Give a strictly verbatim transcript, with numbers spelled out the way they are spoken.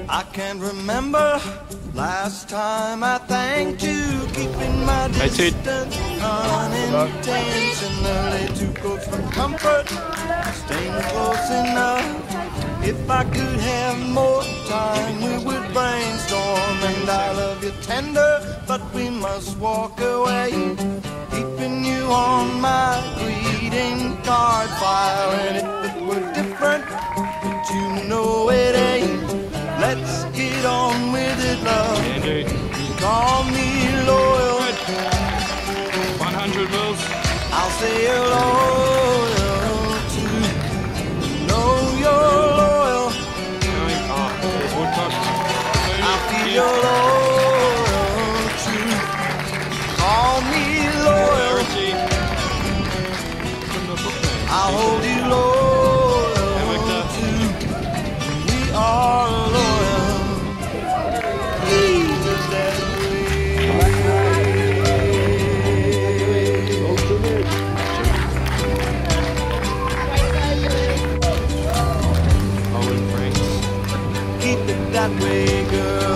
I can't remember last time I thanked you, keeping my distance unintentionally. Two quotes from comfort, staying close enough. If I could have more time, we would brainstorm. And I love you tender, but we must walk away, keeping you on my greeting card file. And if it were different, but you know it ain't. Let's get on with it, love. Call me loyal. one hundred mils. I'll say you're loyal too. Know you're loyal. I'll feel you're loyal too. Call me loyal. I'll hold you loyal too. We are loyal. Leave us that way. Keep it that way, girl.